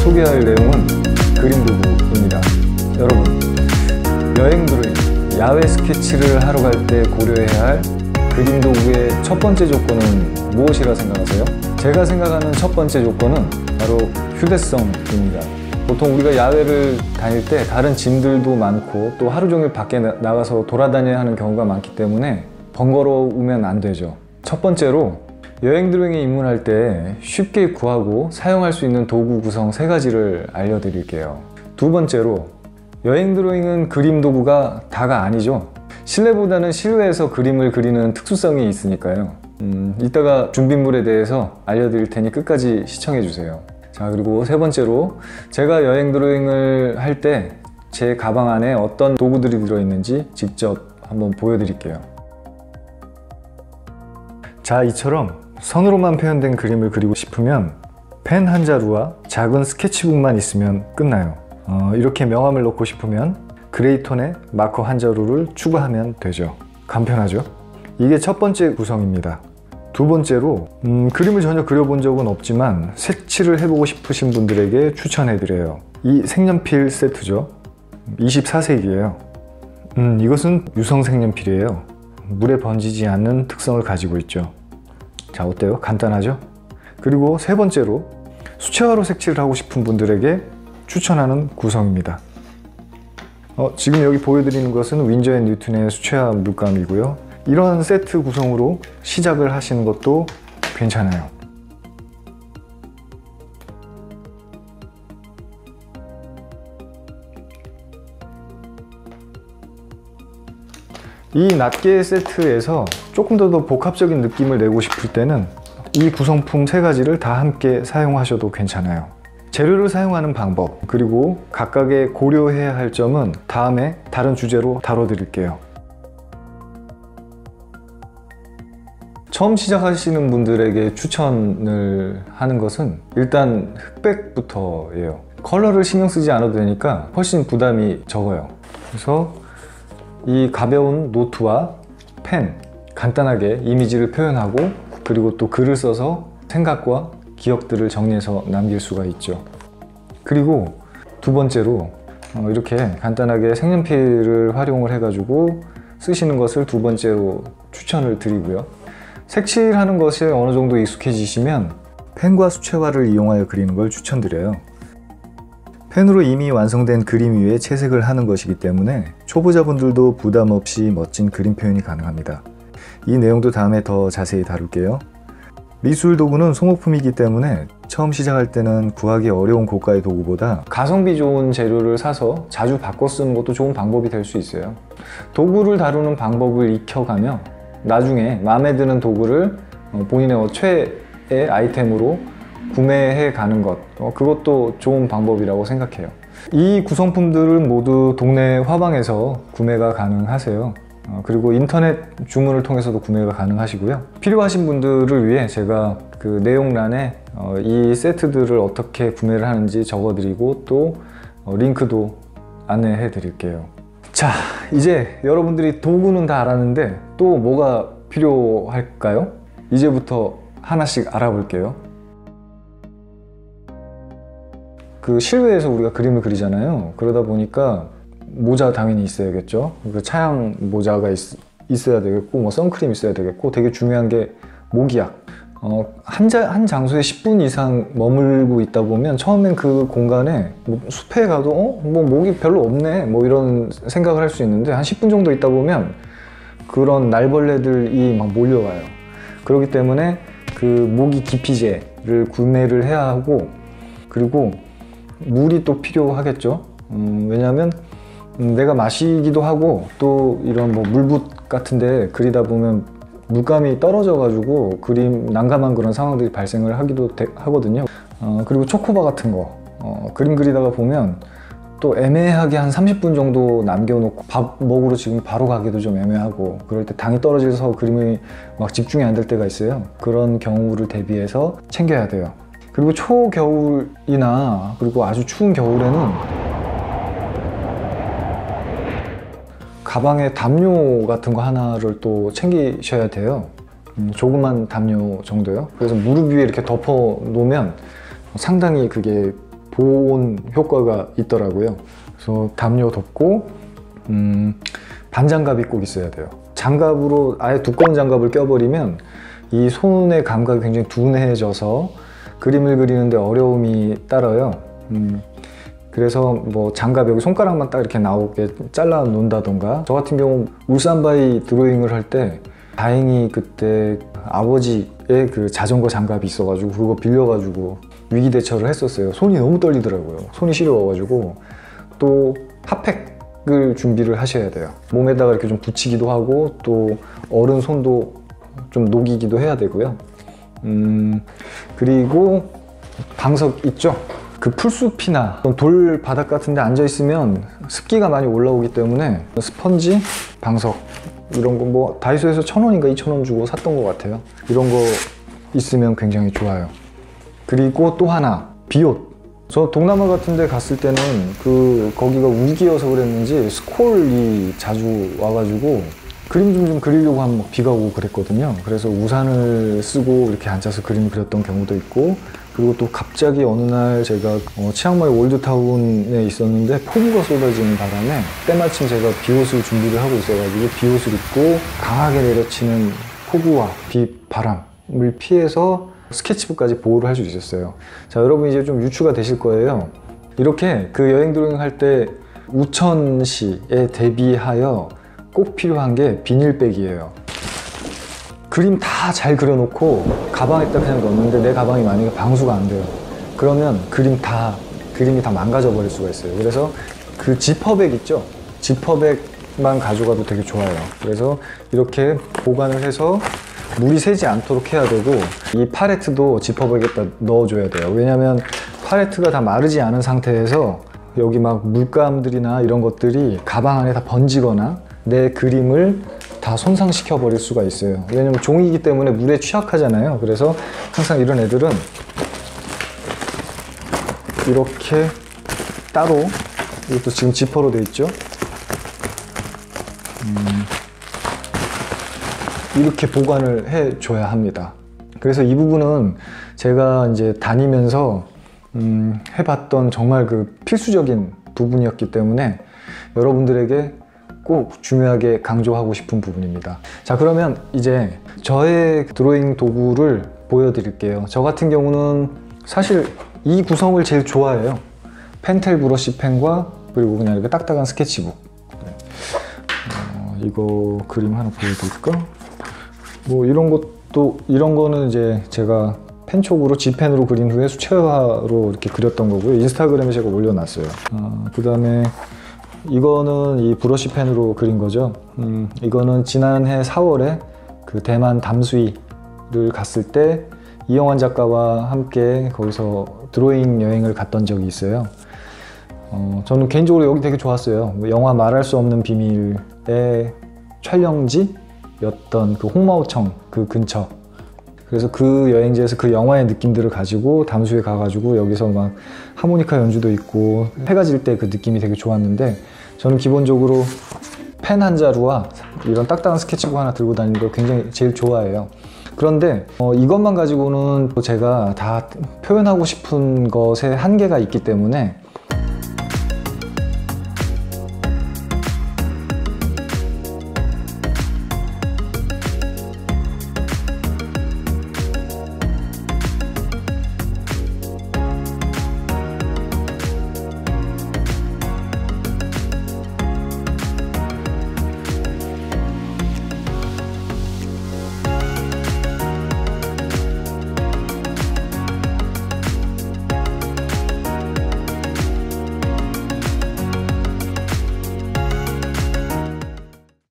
소개할 내용은 그림 도구입니다. 여러분, 여행 드로잉, 야외 스케치를 하러 갈 때 고려해야 할 그림 도구의 첫 번째 조건은 무엇이라 생각하세요? 제가 생각하는 첫 번째 조건은 바로 휴대성입니다. 보통 우리가 야외를 다닐 때 다른 짐들도 많고 또 하루 종일 밖에 나가서 돌아다녀야 하는 경우가 많기 때문에 번거로우면 안 되죠. 첫 번째로 여행 드로잉에 입문할 때 쉽게 구하고 사용할 수 있는 도구 구성 3가지를 알려드릴게요. 두 번째로 여행 드로잉은 그림 도구가 다가 아니죠. 실내보다는 실외에서 그림을 그리는 특수성이 있으니까요. 이따가 준비물에 대해서 알려드릴 테니 끝까지 시청해 주세요. 자, 그리고 세 번째로 제가 여행 드로잉을 할 때 제 가방 안에 어떤 도구들이 들어있는지 직접 한번 보여드릴게요. 자, 이처럼 선으로만 표현된 그림을 그리고 싶으면 펜 한 자루와 작은 스케치북만 있으면 끝나요. 이렇게 명암을 넣고 싶으면 그레이톤에 마커 한 자루를 추가하면 되죠. 간편하죠? 이게 첫 번째 구성입니다. 두 번째로 그림을 전혀 그려본 적은 없지만 색칠을 해보고 싶으신 분들에게 추천해드려요. 이 색연필 세트죠. 24색이에요. 이것은 유성 색연필이에요. 물에 번지지 않는 특성을 가지고 있죠. 자, 어때요? 간단하죠? 그리고 세 번째로 수채화로 색칠을 하고 싶은 분들에게 추천하는 구성입니다. 지금 여기 보여드리는 것은 윈저 앤 뉴튼의 수채화 물감이고요. 이런 세트 구성으로 시작을 하시는 것도 괜찮아요. 이 낱개 세트에서 조금 더 복합적인 느낌을 내고 싶을 때는 이 구성품 3가지를 다 함께 사용하셔도 괜찮아요. 재료를 사용하는 방법, 그리고 각각의 고려해야 할 점은 다음에 다른 주제로 다뤄드릴게요. 처음 시작하시는 분들에게 추천을 하는 것은 일단 흑백부터예요. 컬러를 신경 쓰지 않아도 되니까 훨씬 부담이 적어요. 그래서 이 가벼운 노트와 펜, 간단하게 이미지를 표현하고 그리고 또 글을 써서 생각과 기억들을 정리해서 남길 수가 있죠. 그리고 두 번째로 이렇게 간단하게 색연필을 활용을 해가지고 쓰시는 것을 두 번째로 추천을 드리고요. 색칠하는 것에 어느 정도 익숙해지시면 펜과 수채화를 이용하여 그리는 걸 추천드려요. 펜으로 이미 완성된 그림 위에 채색을 하는 것이기 때문에 초보자분들도 부담 없이 멋진 그림 표현이 가능합니다. 이 내용도 다음에 더 자세히 다룰게요. 미술 도구는 소모품이기 때문에 처음 시작할 때는 구하기 어려운 고가의 도구보다 가성비 좋은 재료를 사서 자주 바꿔 쓰는 것도 좋은 방법이 될 수 있어요. 도구를 다루는 방법을 익혀가며 나중에 마음에 드는 도구를 본인의 최애 아이템으로 구매해 가는 것, 그것도 좋은 방법이라고 생각해요. 이 구성품들은 모두 동네 화방에서 구매가 가능하세요. 그리고 인터넷 주문을 통해서도 구매가 가능하시고요. 필요하신 분들을 위해 제가 그 내용란에 이 세트들을 어떻게 구매를 하는지 적어드리고 또 링크도 안내해 드릴게요. 자, 이제 여러분들이 도구는 다 알았는데 또 뭐가 필요할까요? 이제부터 하나씩 알아볼게요. 그 실외에서 우리가 그림을 그리잖아요. 그러다 보니까 모자 당연히 있어야겠죠. 그 차양 모자가 있어야 되겠고, 뭐 선크림 있어야 되겠고, 되게 중요한 게 모기약. 한 장소에 10분 이상 머물고 있다 보면 처음엔 그 공간에 뭐 숲에 가도 뭐 모기 별로 없네 뭐 이런 생각을 할 수 있는데 한 10분 정도 있다 보면 그런 날벌레들이 막 몰려와요. 그렇기 때문에 그 모기 기피제를 구매를 해야 하고, 그리고 물이 또 필요하겠죠. 왜냐하면 내가 마시기도 하고 또 이런 뭐 물붓 같은데 그리다 보면 물감이 떨어져 가지고 그림 난감한 그런 상황들이 발생을 하기도 하거든요. 그리고 초코바 같은 거 그림 그리다가 보면 또 애매하게 한 30분 정도 남겨놓고 밥 먹으러 지금 바로 가기도 좀 애매하고, 그럴 때 당이 떨어져서 그림이 막 집중이 안 될 때가 있어요. 그런 경우를 대비해서 챙겨야 돼요. 그리고 초겨울이나 그리고 아주 추운 겨울에는 가방에 담요 같은 거 하나를 또 챙기셔야 돼요. 조그만 담요 정도요. 그래서 무릎 위에 이렇게 덮어 놓으면 상당히 그게 보온 효과가 있더라고요. 그래서 담요 덮고 반장갑이 꼭 있어야 돼요. 장갑으로 아예 두꺼운 장갑을 껴버리면 이 손의 감각이 굉장히 둔해져서 그림을 그리는데 어려움이 따라요. 그래서 뭐 장갑 여기 손가락만 딱 이렇게 나오게 잘라 놓는다던가, 저 같은 경우 울산바위 드로잉을 할 때 다행히 그때 아버지의 그 자전거 장갑이 있어가지고 그거 빌려가지고 위기 대처를 했었어요. 손이 너무 떨리더라고요. 손이 시려워가지고. 또 핫팩을 준비를 하셔야 돼요. 몸에다가 이렇게 좀 붙이기도 하고 또 어른 손도 좀 녹이기도 해야 되고요. 그리고 방석 있죠? 그 풀숲이나 돌 바닥 같은 데 앉아 있으면 습기가 많이 올라오기 때문에 스펀지, 방석 이런 거 뭐 다이소에서 1,000원인가 2,000원 주고 샀던 것 같아요. 이런 거 있으면 굉장히 좋아요. 그리고 또 하나, 비옷. 저 동남아 같은 데 갔을 때는 거기가 우기여서 그랬는지 스콜이 자주 와가지고 그림 좀 그리려고 하면 막 비가 오고 그랬거든요. 그래서 우산을 쓰고 이렇게 앉아서 그림 그렸던 경우도 있고, 그리고 또 갑자기 어느 날 제가 치앙마이 올드타운에 있었는데 폭우가 쏟아지는 바람에 때마침 제가 비옷을 준비를 하고 있어가지고 비옷을 입고 강하게 내려치는 폭우와 비, 바람을 피해서 스케치북까지 보호를 할 수 있었어요. 자, 여러분 이제 좀 유추가 되실 거예요. 이렇게 그 여행 드로잉 할 때 우천시에 대비하여 꼭 필요한 게 비닐백이에요. 그림 다 잘 그려놓고 가방에다 그냥 넣었는데 내 가방이 만약에 방수가 안 돼요. 그러면 그림이 다 망가져 버릴 수가 있어요. 그래서 그 지퍼백 있죠? 지퍼백만 가져가도 되게 좋아요. 그래서 이렇게 보관을 해서 물이 새지 않도록 해야 되고, 이 팔레트도 지퍼백에다 넣어줘야 돼요. 왜냐면 팔레트가 다 마르지 않은 상태에서 여기 막 물감들이나 이런 것들이 가방 안에 다 번지거나 내 그림을 다 손상시켜 버릴 수가 있어요. 왜냐면 종이기 때문에 물에 취약하잖아요. 그래서 항상 이런 애들은 이렇게 따로, 이것도 지금 지퍼로 돼 있죠? 이렇게 보관을 해 줘야 합니다. 그래서 이 부분은 제가 이제 다니면서 해봤던 정말 그 필수적인 부분이었기 때문에 여러분들에게 꼭 중요하게 강조하고 싶은 부분입니다. 자, 그러면 이제 저의 드로잉 도구를 보여드릴게요. 저 같은 경우는 사실 이 구성을 제일 좋아해요. 펜텔 브러쉬 펜과 그리고 그냥 이렇게 딱딱한 스케치북. 이거 그림 하나 보여드릴까? 뭐 이런 거는 이제 제가 펜촉으로 G펜으로 그린 후에 수채화로 이렇게 그렸던 거고요. 인스타그램에 제가 올려놨어요. 그 다음에 이거는 이 브러쉬 펜으로 그린 거죠. 이거는 지난해 4월에 그 대만 담수이를 갔을 때 이영환 작가와 함께 거기서 드로잉 여행을 갔던 적이 있어요. 저는 개인적으로 여기 되게 좋았어요. 영화 말할 수 없는 비밀의 촬영지였던 그 홍마오청 그 근처. 그래서 그 여행지에서 그 영화의 느낌들을 가지고 담수에 가가지고 여기서 막 하모니카 연주도 있고 해가 질 때 그 느낌이 되게 좋았는데, 저는 기본적으로 펜 한 자루와 이런 딱딱한 스케치북 하나 들고 다니는 걸 굉장히 제일 좋아해요. 그런데 이것만 가지고는 제가 다 표현하고 싶은 것에 한계가 있기 때문에